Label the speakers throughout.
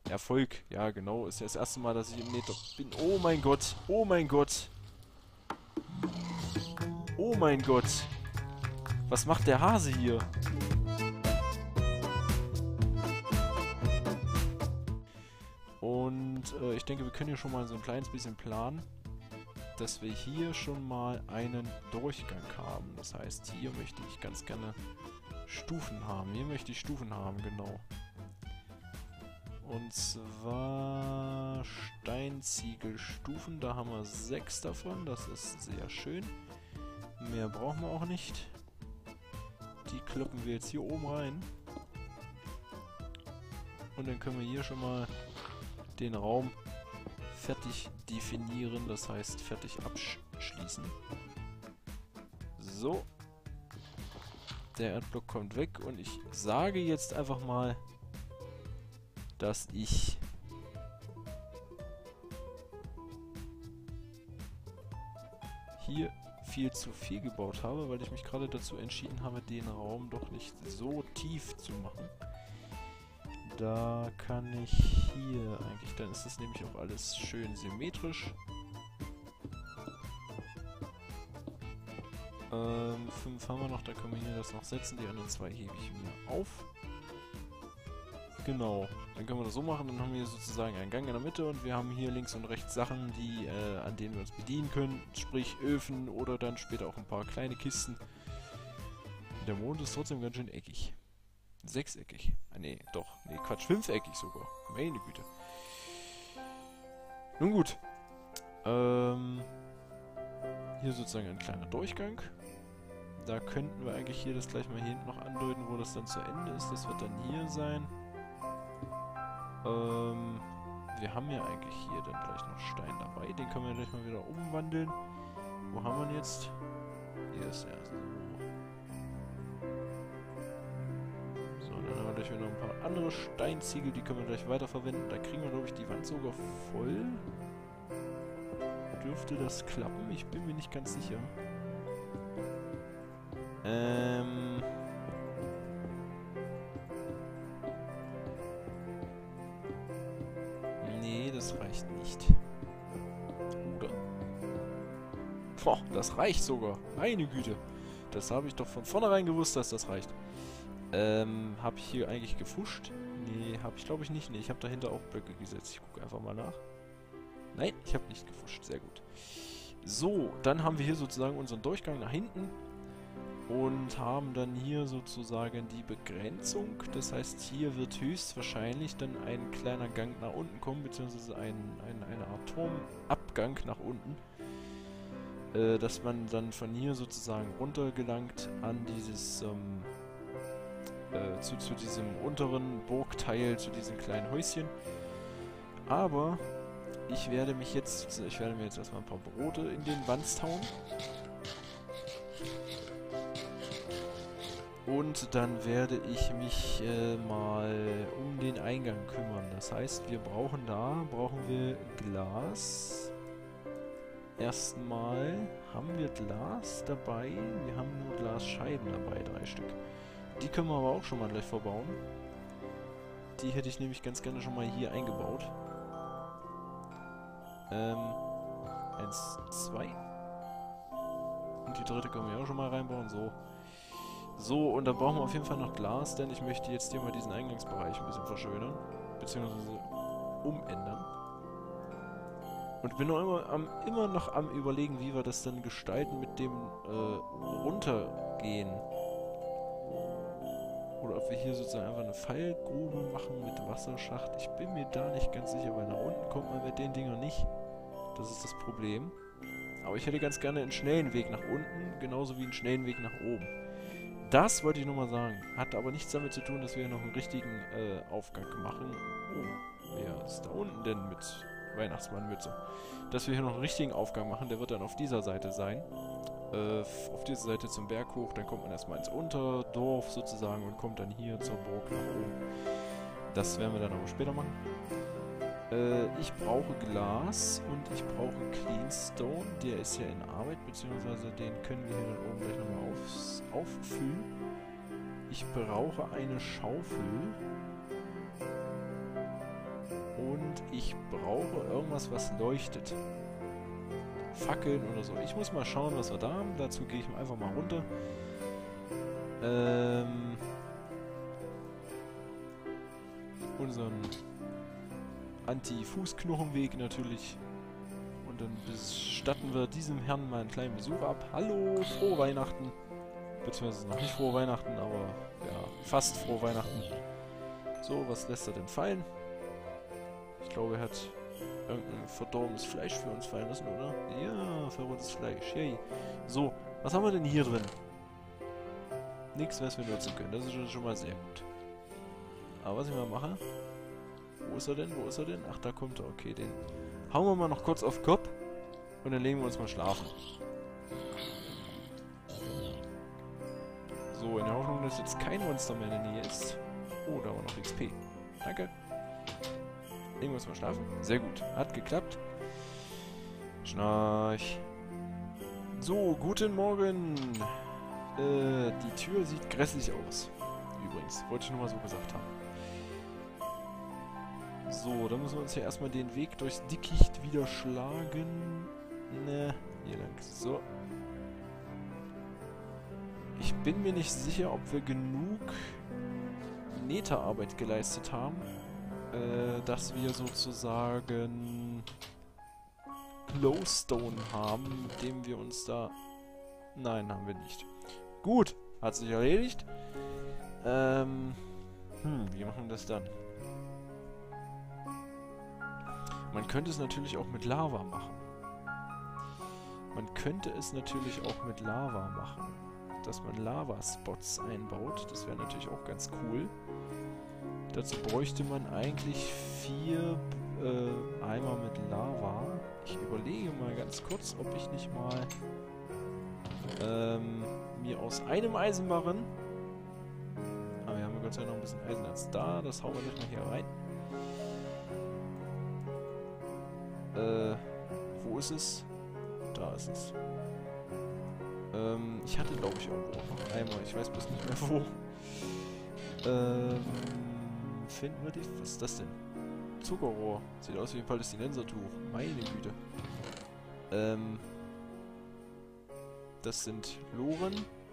Speaker 1: Erfolg. Ja, genau. Ist ja das erste Mal, dass ich im Nether bin. Oh mein Gott. Oh mein Gott. Oh mein Gott. Was macht der Hase hier? Und ich denke, wir können hier schon mal so ein kleines bisschen planen, dass wir hier schon mal einen Durchgang haben. Das heißt, hier möchte ich ganz gerne Stufen haben. Hier möchte ich Stufen haben, genau. Und zwar Steinziegelstufen. Da haben wir 6 davon. Das ist sehr schön. Mehr brauchen wir auch nicht. Die kloppen wir jetzt hier oben rein. Und dann können wir hier schon mal den Raum fertig definieren. Das heißt, fertig abschließen. So. Der Erdblock kommt weg. Und ich sage jetzt einfach mal, dass ich hier viel zu viel gebaut habe, weil ich mich gerade dazu entschieden habe, den Raum doch nicht so tief zu machen. Da kann ich hier eigentlich, dann ist das nämlich auch alles schön symmetrisch. 5 haben wir noch, da können wir hier das noch setzen. Die anderen 2 hebe ich mir auf. Genau, dann können wir das so machen, dann haben wir hier sozusagen einen Gang in der Mitte und wir haben hier links und rechts Sachen, die, an denen wir uns bedienen können, sprich Öfen oder dann später auch ein paar kleine Kisten. Der Mond ist trotzdem ganz schön eckig. 6-eckig. Ah, nee, doch. Nee, Quatsch, 5-eckig sogar. Meine Güte. Nun gut. Hier sozusagen ein kleiner Durchgang. Da könnten wir eigentlich hier das gleich mal hier hinten noch andeuten, wo das dann zu Ende ist. Das wird dann hier sein. Wir haben ja eigentlich hier dann gleich noch Stein dabei. Den können wir gleich mal wieder umwandeln. Wo haben wir ihn jetzt? Hier ist er. So, dann haben wir gleich wieder noch ein paar andere Steinziegel. Die können wir gleich weiterverwenden. Da kriegen wir, glaube ich, die Wand sogar voll. Dürfte das klappen? Ich bin mir nicht ganz sicher. Nee, das reicht nicht. Oder? Boah, das reicht sogar. Meine Güte. Das habe ich doch von vornherein gewusst, dass das reicht. Habe ich hier eigentlich gefuscht? Nee, habe ich glaube ich nicht. Nee, ich habe dahinter auch Blöcke gesetzt. Ich gucke einfach mal nach. Nein, ich habe nicht gefuscht. Sehr gut. So, dann haben wir hier sozusagen unseren Durchgang nach hinten. Und haben dann hier sozusagen die Begrenzung. Das heißt, hier wird höchstwahrscheinlich dann ein kleiner Gang nach unten kommen, beziehungsweise eine Art Turmabgang nach unten. Dass man dann von hier sozusagen runter gelangt an dieses, zu diesem unteren Burgteil, zu diesem kleinen Häuschen. Aber ich werde mir jetzt erstmal ein paar Brote in den Wanst hauen. Und dann werde ich mich mal um den Eingang kümmern. Das heißt, wir brauchen Glas. Erstmal haben wir Glas dabei. Wir haben nur Glasscheiben dabei, 3 Stück. Die können wir aber auch schon mal gleich verbauen. Die hätte ich nämlich ganz gerne schon mal hier eingebaut. 1, 2. Und die dritte können wir auch schon mal reinbauen. So. So, und dann brauchen wir auf jeden Fall noch Glas, denn ich möchte jetzt hier mal diesen Eingangsbereich ein bisschen verschönern. Beziehungsweise umändern. Und bin noch immer noch am Überlegen, wie wir das dann gestalten mit dem Runtergehen. Oder ob wir hier sozusagen einfach eine Fallgrube machen mit Wasserschacht. Ich bin mir da nicht ganz sicher, weil nach unten kommt man mit den Dingern nicht. Das ist das Problem. Aber ich hätte ganz gerne einen schnellen Weg nach unten, genauso wie einen schnellen Weg nach oben. Das wollte ich nur mal sagen. Hat aber nichts damit zu tun, dass wir hier noch einen richtigen Aufgang machen. Oh, wer ist da unten denn mit Weihnachtsmannmütze? Dass wir hier noch einen richtigen Aufgang machen, der wird dann auf dieser Seite sein. Auf dieser Seite zum Berg hoch, dann kommt man erstmal ins Unterdorf sozusagen und kommt dann hier zur Burg nach oben. Das werden wir dann aber später machen. Ich brauche Glas und ich brauche Cleanstone. Der ist ja in Arbeit, beziehungsweise den können wir hier dann oben gleich nochmal auffüllen. Ich brauche eine Schaufel. Und ich brauche irgendwas, was leuchtet. Fackeln oder so. Ich muss mal schauen, was wir da haben. Dazu gehe ich einfach mal runter. Unseren Anti-Fußknochenweg natürlich. Und dann statten wir diesem Herrn mal einen kleinen Besuch ab. Hallo, frohe Weihnachten. Beziehungsweise noch nicht frohe Weihnachten, aber ja, fast frohe Weihnachten. So, was lässt er denn fallen? Ich glaube, er hat irgendein verdorbenes Fleisch für uns fallen lassen, oder? Ja, verrottes Fleisch. Yay. So, was haben wir denn hier drin? Nichts, was wir nutzen können. Das ist schon mal sehr gut. Aber was ich mal mache... Wo ist er denn? Wo ist er denn? Ach, da kommt er. Okay, den hauen wir mal noch kurz auf den Kopf. Und dann legen wir uns mal schlafen. So, in der Hoffnung, dass jetzt kein Monster mehr in der Nähe ist. Oh, da war noch XP. Danke. Legen wir uns mal schlafen. Sehr gut. Hat geklappt. Schnarch. So, guten Morgen. Die Tür sieht grässlich aus. Übrigens, wollte ich nur mal so gesagt haben. So, dann müssen wir uns hier erstmal den Weg durchs Dickicht wieder schlagen. Ne, hier lang. So. Ich bin mir nicht sicher, ob wir genug Netherarbeit geleistet haben, dass wir sozusagen Glowstone haben, mit dem wir uns da... Nein, haben wir nicht. Gut, hat sich erledigt. Wie machen wir das dann? Man könnte es natürlich auch mit Lava machen. Dass man Lava-Spots einbaut. Das wäre natürlich auch ganz cool. Dazu bräuchte man eigentlich 4 Eimer mit Lava. Ich überlege mal ganz kurz, ob ich nicht mal mir aus einem Eisenbarren... Ah, wir haben ja Gott sei Dank noch ein bisschen Eisenerz da. Das hauen wir nicht mal hier rein. Wo ist es? Da ist es. Ich hatte, glaube ich, irgendwo noch einen Eimer. Ich weiß bloß nicht mehr wo. Finden wir die? Was ist das denn? Zuckerrohr. Sieht aus wie ein Palästinensertuch. Meine Güte. Das sind Loren.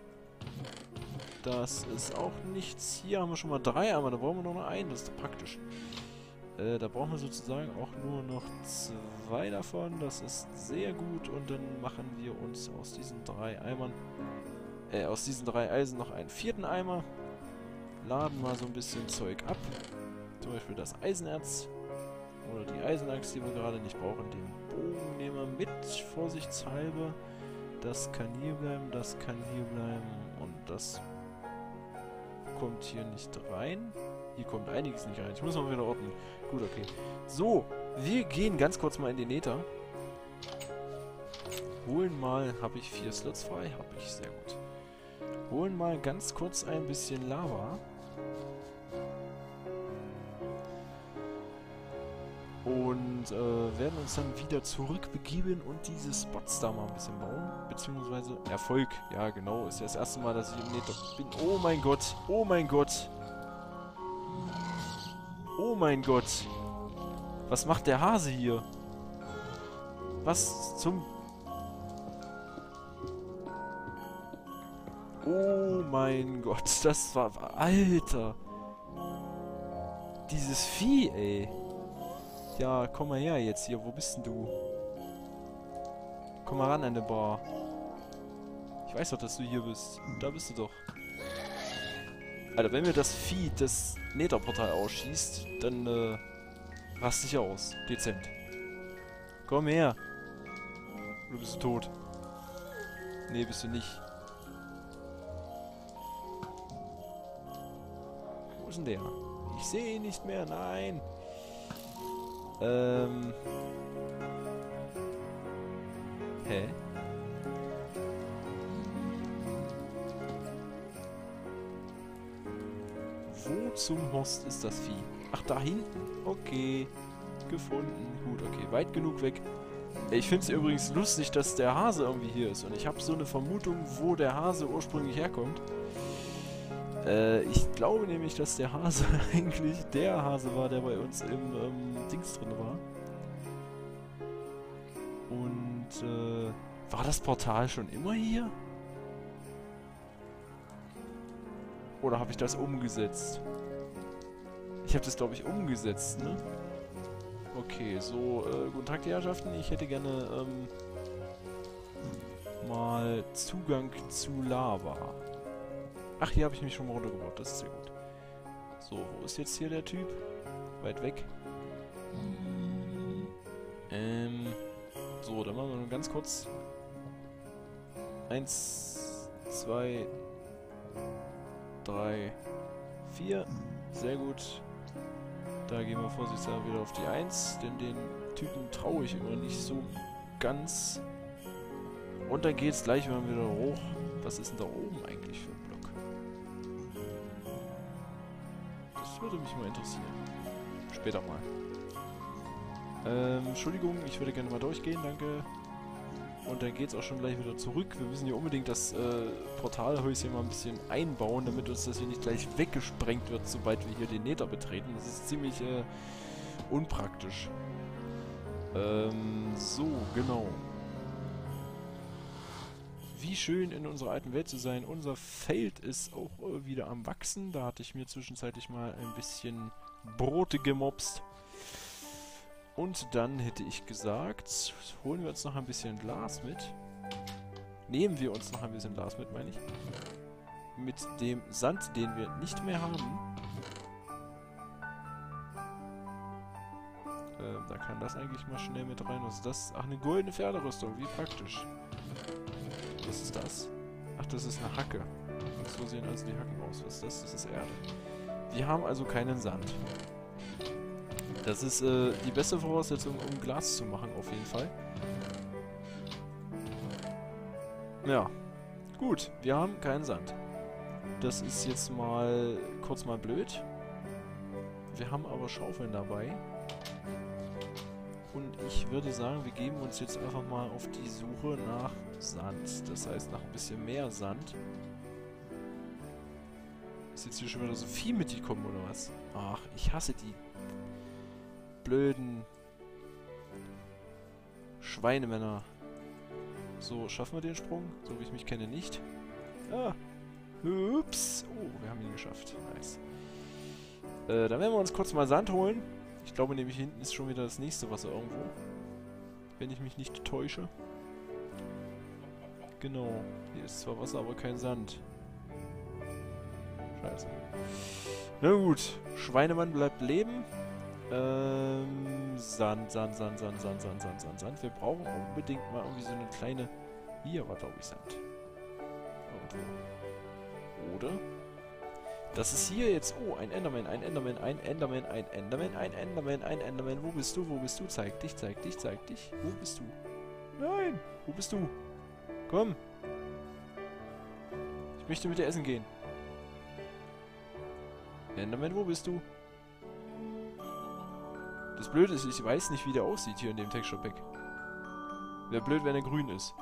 Speaker 1: Das ist auch nichts. Hier haben wir schon mal 3 Eimer. Da brauchen wir noch einen. Das ist doch praktisch. Da brauchen wir sozusagen auch nur noch 2 davon. Das ist sehr gut. Und dann machen wir uns aus diesen 3 Eimern, aus diesen 3 Eisen noch einen 4. Eimer. Laden mal so ein bisschen Zeug ab. Zum Beispiel das Eisenerz. Oder die Eisenachs, die wir gerade nicht brauchen. Den Bogen nehmen wir mit, vorsichtshalber. Das kann hier bleiben, das kann hier bleiben. Und das kommt hier nicht rein. Hier kommt einiges nicht rein. Ich muss mal wieder ordnen. Gut, okay. So, wir gehen ganz kurz mal in den Nether. Holen mal, habe ich 4 Slots frei? Habe ich, sehr gut. Holen mal ganz kurz ein bisschen Lava. Und werden uns dann wieder zurückbegeben und diese Spots da mal ein bisschen bauen. Beziehungsweise Erfolg. Ja, genau. Ist ja das erste Mal, dass ich im Nether bin. Oh mein Gott. Oh mein Gott. Oh mein Gott. Was macht der Hase hier? Was zum... Oh mein Gott. Das war... Alter. Dieses Vieh, ey. Ja, komm mal her jetzt hier. Wo bist denn du? Komm mal ran an die Bar. Ich weiß doch, dass du hier bist. Da bist du doch. Alter, wenn mir das Vieh das Netherportal ausschießt, dann raste ich aus. Dezent. Komm her. Du bist tot. Nee, bist du nicht. Wo ist denn der? Ich sehe ihn nicht mehr. Nein. Hä? Wo zum Horst ist das Vieh? Ach, da hinten. Okay. Gefunden. Gut, okay. Weit genug weg. Ich finde es übrigens lustig, dass der Hase irgendwie hier ist. Und ich habe so eine Vermutung, wo der Hase ursprünglich herkommt. Ich glaube nämlich, dass der Hase eigentlich der Hase war, der bei uns im Dings drin war. Und, war das Portal schon immer hier? Oder habe ich das umgesetzt? Ich habe das, glaube ich, umgesetzt, ne? Okay, so, guten Tag, die Herrschaften. Ich hätte gerne, mal Zugang zu Lava. Ach, hier habe ich mich schon mal runtergebaut. Das ist sehr gut. So, wo ist jetzt hier der Typ? Weit weg. So, dann machen wir nur ganz kurz. 1, 2, 3, 4. Sehr gut. Da gehen wir vorsichtshalber wieder auf die 1, denn den Typen traue ich immer nicht so ganz. Und dann geht's gleich mal wieder hoch. Was ist denn da oben eigentlich für ein Block? Das würde mich mal interessieren. Später mal. Entschuldigung, ich würde gerne mal durchgehen, danke. Und dann geht's auch schon gleich wieder zurück. Wir müssen hier unbedingt das Portalhäuschen mal ein bisschen einbauen, damit uns das hier nicht gleich weggesprengt wird, sobald wir hier den Nether betreten. Das ist ziemlich unpraktisch. So, genau. Wie schön in unserer alten Welt zu sein. Unser Feld ist auch wieder am Wachsen. Da hatte ich mir zwischenzeitlich mal ein bisschen Brote gemopst. Und dann hätte ich gesagt, holen wir uns noch ein bisschen Glas mit. Nehmen wir uns noch ein bisschen Glas mit, meine ich. Mit dem Sand, den wir nicht mehr haben. Da kann das eigentlich mal schnell mit rein. Was ist das? Ach, eine goldene Pferderüstung. Wie praktisch. Was ist das? Ach, das ist eine Hacke. So sehen also die Hacken aus. Was ist das? Das ist Erde. Wir haben also keinen Sand. Das ist die beste Voraussetzung, um Glas zu machen, auf jeden Fall. Ja. Gut, wir haben keinen Sand. Das ist jetzt mal kurz mal blöd. Wir haben aber Schaufeln dabei. Und ich würde sagen, wir geben uns jetzt einfach mal auf die Suche nach Sand. Das heißt, nach ein bisschen mehr Sand. Ist jetzt hier schon wieder so viel mitgekommen, oder was? Ach, ich hasse die blöden Schweinemänner. So, schaffen wir den Sprung? So wie ich mich kenne, nicht. Ah. Ups. Oh, wir haben ihn geschafft. Nice. Dann werden wir uns kurz mal Sand holen. Ich glaube nämlich, hinten ist schon wieder das nächste Wasser irgendwo. Wenn ich mich nicht täusche. Genau. Hier ist zwar Wasser, aber kein Sand. Scheiße. Na gut. Schweinemann bleibt leben. Sand. Wir brauchen unbedingt mal irgendwie so eine kleine... Hier war, glaube ich, Sand. Irgendwo. Oder? Das ist hier jetzt... Oh, ein Enderman. Wo bist du? Zeig dich. Wo bist du? Nein! Wo bist du? Komm! Ich möchte mit dir essen gehen. Enderman, wo bist du? Das Blöde ist, ich weiß nicht, wie der aussieht hier in dem Texture Pack. Wäre blöd, wenn er grün ist.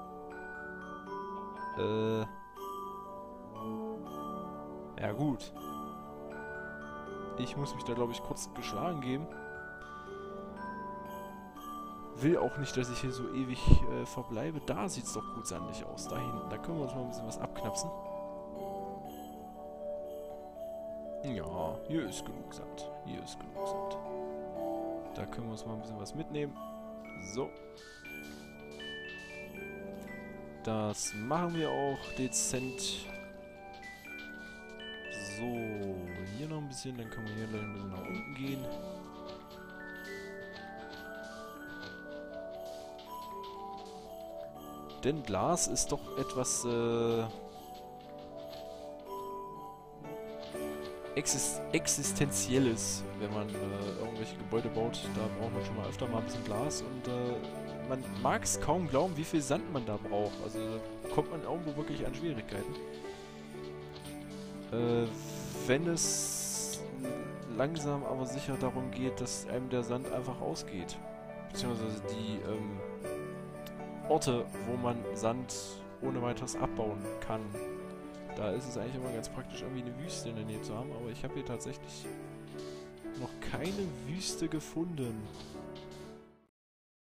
Speaker 1: Ja gut. Ich muss mich da, glaube ich, kurz geschlagen geben. Will auch nicht, dass ich hier so ewig verbleibe. Da sieht es doch gut sandig aus. Da hinten. Da können wir uns mal ein bisschen was abknapsen. Ja, hier ist genug Sand. Da können wir uns mal ein bisschen was mitnehmen. So. Das machen wir auch dezent. So, hier noch ein bisschen, dann können wir hier ein bisschen nach unten gehen. Denn Glas ist doch etwas Existenzielles, wenn man irgendwelche Gebäude baut. Da braucht man schon mal öfter mal ein bisschen Glas und man mag es kaum glauben, wie viel Sand man da braucht. Also da kommt man irgendwo wirklich an Schwierigkeiten. Wenn es langsam aber sicher darum geht, dass einem der Sand einfach ausgeht. Beziehungsweise die Orte, wo man Sand ohne weiteres abbauen kann, Da ist es eigentlich immer ganz praktisch, irgendwie eine Wüste in der Nähe zu haben, aber ich habe hier tatsächlich noch keine Wüste gefunden.